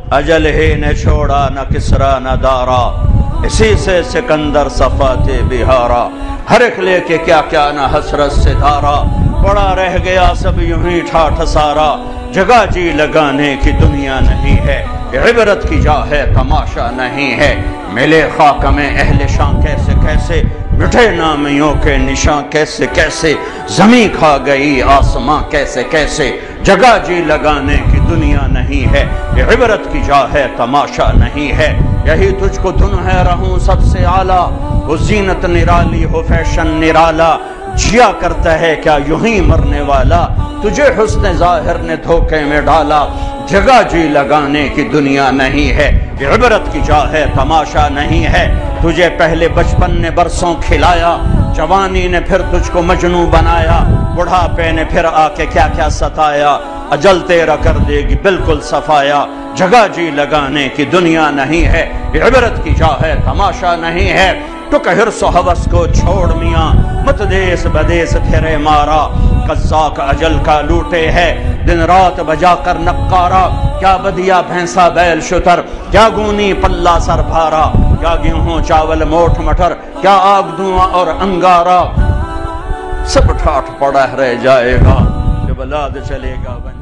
اجل ہی نے چھوڑا نہ کسرا نہ دارا، اسی سے سکندر صفات بہارا، ہر ایک لے کے کیا کیا نہ حسرت سے دھارا، پڑا رہ گیا سب یوں ہی ٹھاٹھ سارا، جگہ جی لگانے کی دنیا نہیں ہے، عبرت کی جا ہے تماشا نہیں ہے، ملے خاک میں اہل شان کیسے کیسے، مٹھے نامیوں کے نشان کیسے کیسے، زمین کھا گئی آسماں کیسے کیسے، جگہ جی لگانے کی دنیا نہیں ہے، عبرت کی جا ہے تماشا نہیں ہے، یہی تجھ کو دن ہے رہوں سب سے اعلیٰ، وہ زینت نرالی ہو فیشن نرالا، جیا کرتا ہے کیا یوں ہی مرنے والا، تجھے حسن ظاہر نے دھوکے میں ڈالا، جگہ جی لگانے کی دنیا نہیں ہے، عبرت کی جا ہے تماشا نہیں ہے، تجھے پہلے بچپن نے برسوں کھلایا، جوانی نے پھر تجھ کو مجنوں بنایا، بڑھاپے نے پھر آ کے کیا کیا ستایا، اجل تیرا کر دے گی بالکل صفایا، جگہ جی لگانے کی دنیا نہیں ہے، عبرت کی جا ہے تماشا نہیں ہے، تو کہ حرص و حوث کو چھوڑ میاں، مت دیس بدیس پھرے مارا، قزاق اجل کا لوٹے ہے، دن رات بجا کر نقارا، کیا بدیا بھینسا بیل شتر، کیا گونی پلہ سر بھارا، کیا گیہوں چاول موٹھ مٹر، کیا آگ دھواں اور انگارا، سب ٹھاٹھ پڑا رہ جائے گا، جب لاد چلے گا